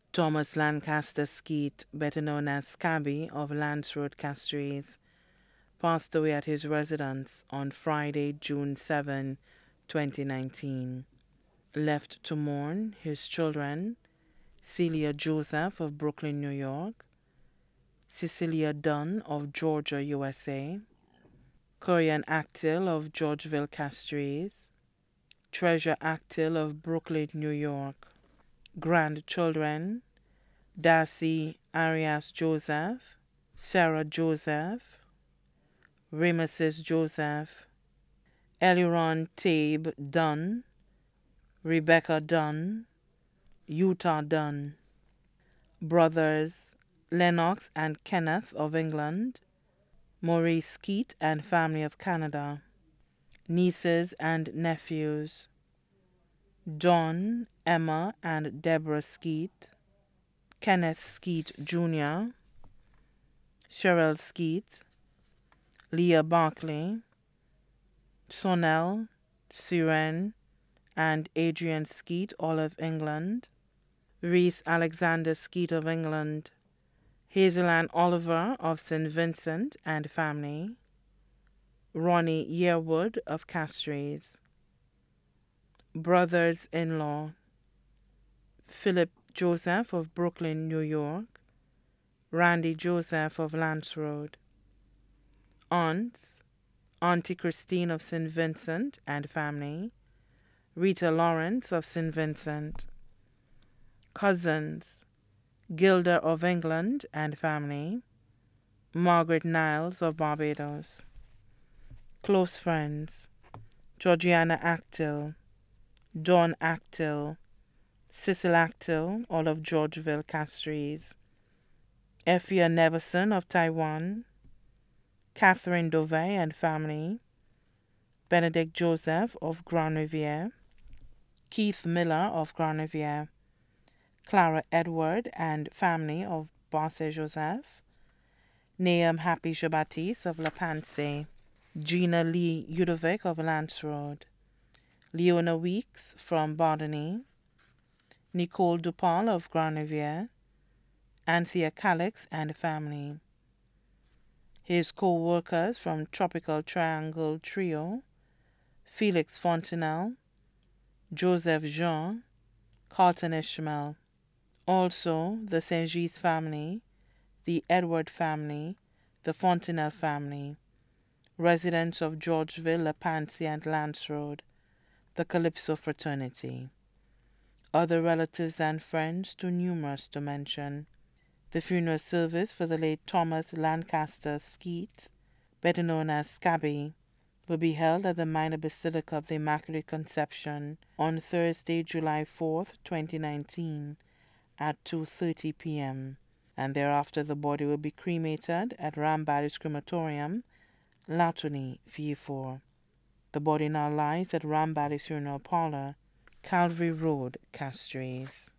Thomas Lancaster Skeet, better known as Scabby of Lance Road, Castries, passed away at his residence on Friday, June 7, 2019. Left to mourn his children, Celia Joseph of Brooklyn, New York, Cecilia Dunn of Georgia, USA, Korean Actil of Georgeville, Castries, Treasure Actil of Brooklyn, New York. Grandchildren, Darcy Arias Joseph, Sarah Joseph, Ramesses Joseph, Eliron Tabe Dunn, Rebecca Dunn, Utah Dunn. Brothers Lennox and Kenneth of England, Maurice Skeet and family of Canada. Nieces and nephews, John, Emma, and Deborah Skeet, Kenneth Skeet Jr., Cheryl Skeet, Leah Barclay, Sonel, Siren, and Adrian Skeet, all of England, Reese Alexander Skeet of England, Hazel Ann Oliver of St. Vincent and family, Ronnie Yearwood of Castries. Brothers-in-law, Philip Joseph of Brooklyn, New York, Randy Joseph of Lance Road. Aunts, Auntie Christine of St. Vincent and family, Rita Lawrence of St. Vincent. Cousins, Gilda of England and family, Margaret Niles of Barbados. Close friends, Georgiana Actil, Dawn Actil, Cecil Actil, all of Georgeville, Castries, Effia Neverson of Taiwan, Catherine Dovey and family, Benedict Joseph of Grand Riviere, Keith Miller of Grand Riviere, Clara Edward and family of Barce Joseph, Nahum Happy Jean-Baptiste of La Panse, Gina Lee Udovic of Lance Road, Leona Weeks from Bardony, Nicole Dupont of Grand Riviere, Anthea Calix and family. His co-workers from Tropical Triangle Trio, Felix Fontenelle, Joseph Jean, Carlton Ishmael. Also the Saint-Gilles family, the Edward family, the Fontenelle family, residents of Georgeville, La Panse and Lance Road, the Calypso fraternity. Other relatives and friends too numerous to mention. The funeral service for the late Thomas Lancaster Skeet, better known as Scabby, will be held at the Minor Basilica of the Immaculate Conception on Thursday, July 4th, 2019, at 2:30 p.m., and thereafter the body will be cremated at Rambally's Crematorium, Latony, Vieux-Fort. The body now lies at Rambally's Funeral Parlor, Calvary Road, Castries.